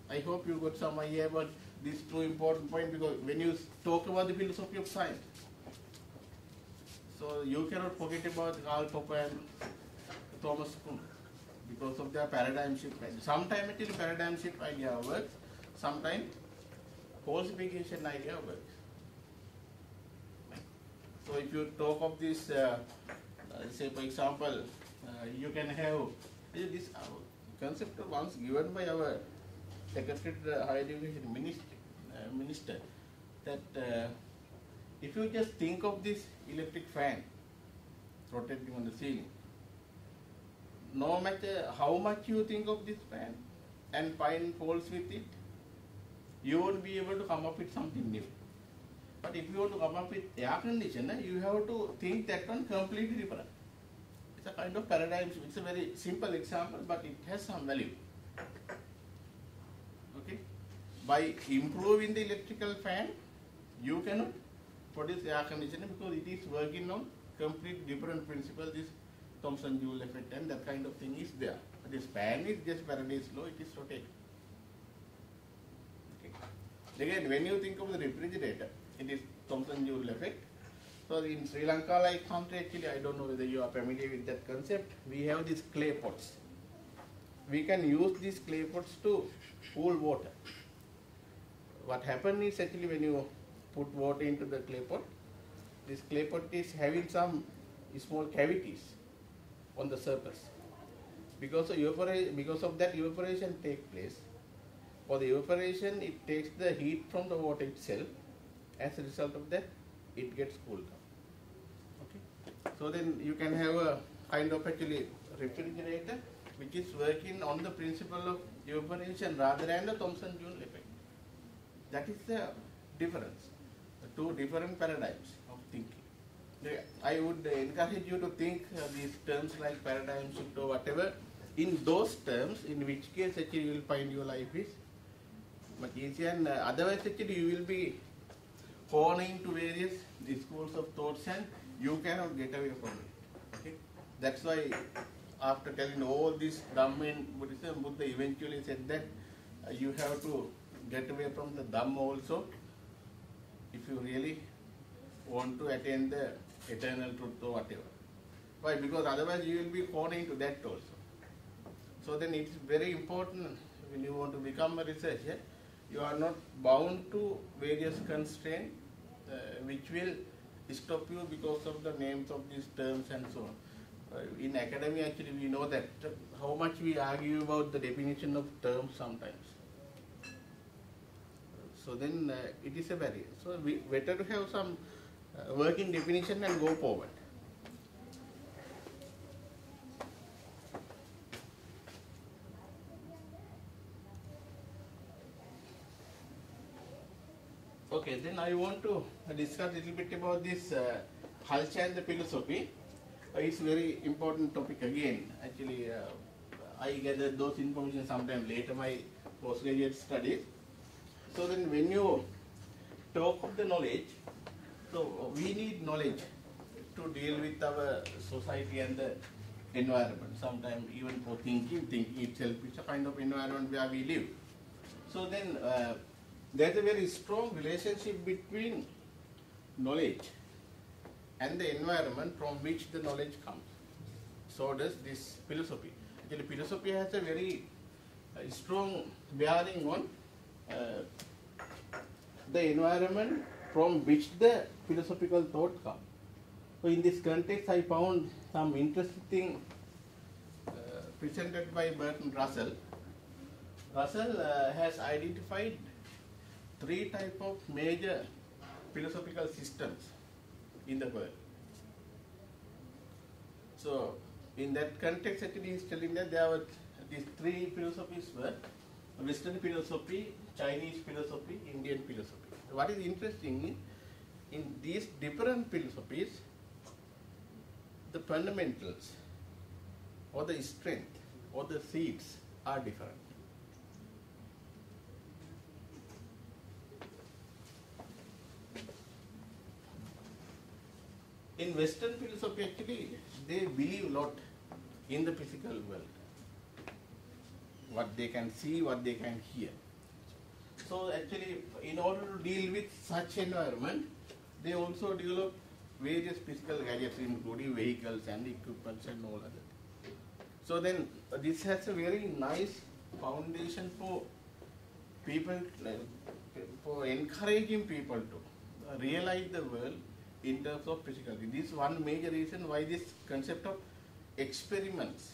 I hope you got some idea about these two important points, because when you talk about the philosophy of science, so you cannot forget about Karl Popper and Thomas Kuhn because of their paradigm shift. Sometimes actually paradigm shift idea works, sometimes falsification idea works. So if you talk of this, say for example, you can have this concept once given by our Secretary to the Higher Education Minister, that if you just think of this electric fan rotating on the ceiling, no matter how much you think of this fan and find faults with it, you won't be able to come up with something new. But if you want to come up with air conditioner, you have to think that one completely different. It's a kind of paradigm. It's a very simple example, but it has some value. Okay? By improving the electrical fan, you cannot produce air conditioner because it is working on completely different principle. This Thomson-Joule effect and that kind of thing is there. But this fan is just Faraday's law, it is rotating. Okay. Again, when you think of the refrigerator, it is Thomson-Joule effect. So in Sri Lanka, like country, actually, I don't know whether you are familiar with that concept. We have these clay pots. We can use these clay pots to cool water. What happens is actually when you put water into the clay pot, this clay pot is having some small cavities on the surface. Because of that evaporation takes place. For the evaporation, it takes the heat from the water itself. As a result of that, it gets cooled down. Okay. So then you can have a kind of actually refrigerator which is working on the principle of evaporation rather than the Thomson-Joule effect. That is the difference. The two different paradigms of thinking. I would encourage you to think these terms like paradigm shift or whatever in those terms, in which case actually you will find your life is much easier, and otherwise actually you will be falling to various schools of thoughts and you cannot get away from it. Okay? That's why after telling all this Dhamma in Buddhism, Buddha eventually said that you have to get away from the Dhamma also if you really want to attain the eternal truth or whatever. Why? Because otherwise you will be falling into that also. So then it's very important when you want to become a researcher, you are not bound to various constraints which will stop you because of the names of these terms and so on. In academy actually we know that how much we argue about the definition of terms sometimes. So then it is a barrier. So we better to have some working definition and go forward. Okay, then I want to discuss a little bit about this culture and the philosophy. It's a very important topic again. Actually, I gathered those information sometime later my postgraduate studies. So then when you talk of the knowledge, so we need knowledge to deal with our society and the environment. Sometimes even for thinking itself is a kind of environment where we live. So then there's a very strong relationship between knowledge and the environment from which the knowledge comes. So does this philosophy. Actually, philosophy has a very strong bearing on the environment from which the philosophical thought comes. So in this context, I found some interesting thing presented by Bertrand Russell. Russell has identified 3 types of major philosophical systems in the world. So in that context, actually, he is telling that there were these 3 philosophies were Western philosophy, Chinese philosophy, Indian philosophy. What is interesting in these different philosophies, the fundamentals or the strength or the seeds are different. In Western philosophy, actually, they believe a lot in the physical world. What they can see, what they can hear. So actually, in order to deal with such environment, they also develop various physical gadgets, including vehicles and equipments and all other. So then, this has a very nice foundation for people, for encouraging people to realize the world in terms of physicality. This is one major reason why this concept of experiments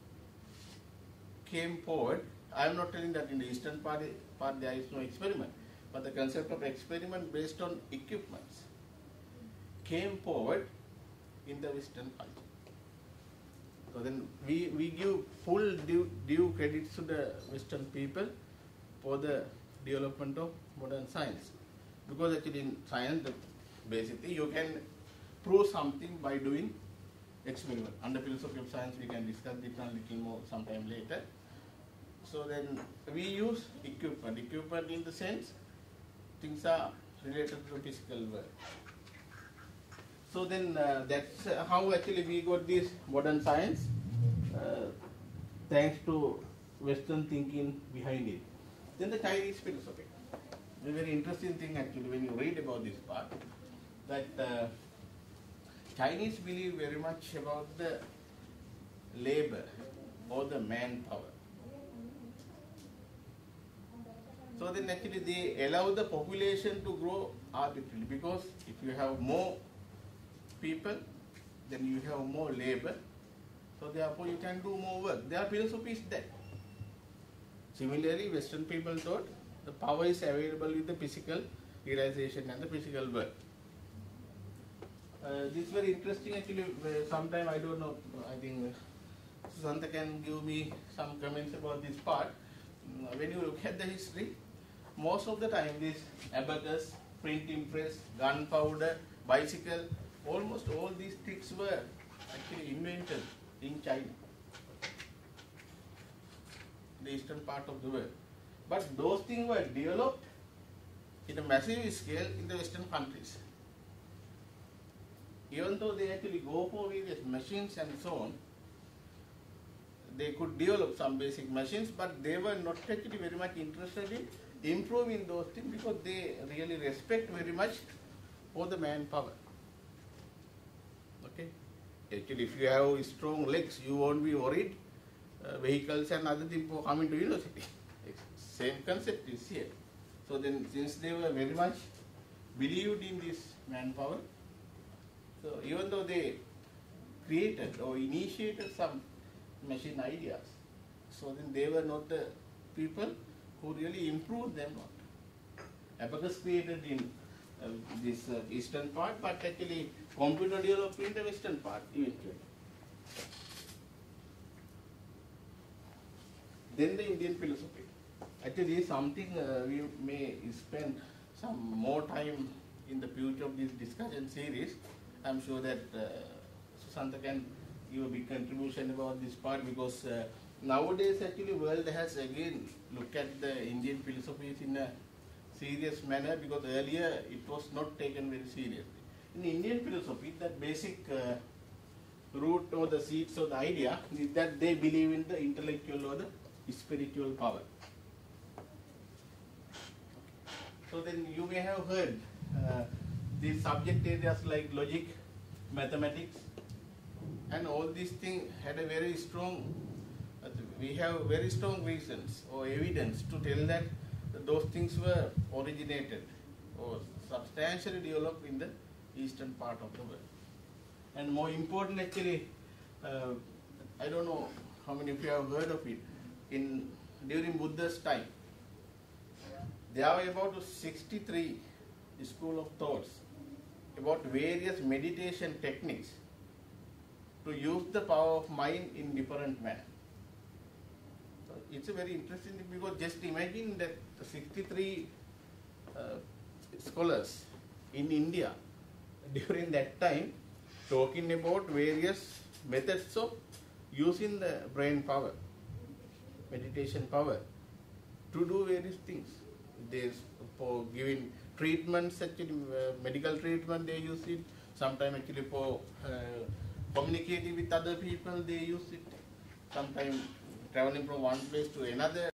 came forward. I am not telling that in the eastern part there is no experiment, but the concept of experiment based on equipments came forward in the Western culture. So then we give full due credit to the Western people for the development of modern science. Because actually in science, basically you can prove something by doing experiment. Under philosophy of science we can discuss this a little more sometime later. So then we use equipment. Equipment in the sense things are related to the physical world. So then that's how actually we got this modern science, thanks to Western thinking behind it. Then the Chinese philosophy. A very interesting thing actually when you read about this part, that Chinese believe very much about the labor or the manpower. So then actually they allow the population to grow artificially, because if you have more people, then you have more labor, so therefore you can do more work. Their philosophy is that. Similarly, Western people thought the power is available with the physical realization and the physical work. This is very interesting actually. Sometime I don't know, I think Susanta can give me some comments about this part. When you look at the history, most of the time this abacus, printing press, gunpowder, bicycle, almost all these things were actually invented in China, the eastern part of the world. But those things were developed in a massive scale in the Western countries. Even though they actually go for various machines and so on, they could develop some basic machines, but they were not actually very much interested in improving those things, because they really respect very much for the manpower. Okay? Actually, if you have strong legs, you won't be worried vehicles and other things for coming to university. Same concept is here. So then, since they were very much believed in this manpower, so even though they created or initiated some machine ideas, so then they were not the people who really improved them. Abacus created in this eastern part, but actually computer developed in the western part eventually. Then the Indian philosophy. Actually, something we may spend some more time in the future of this discussion series. I'm sure that Susanta can give a big contribution about this part, because nowadays actually world has again looked at the Indian philosophies in a serious manner, because earlier it was not taken very seriously. In Indian philosophy, that basic root or the seeds or the idea is that they believe in the intellectual or the spiritual power. So then you may have heard these subject areas like logic, mathematics, and all these things had a very strong, we have very strong reasons or evidence to tell that those things were originated or substantially developed in the eastern part of the world. And more important actually, I don't know how many of you have heard of it, during Buddha's time, there were about 63 school of thoughts about various meditation techniques to use the power of mind in different manner. So it's a very interesting thing, because just imagine that 63 scholars in India during that time talking about various methods of using the brain power, meditation power, to do various things. There's for giving treatments, actually medical treatment they use it. Sometimes actually for communicating with other people they use it. Sometimes traveling from one place to another.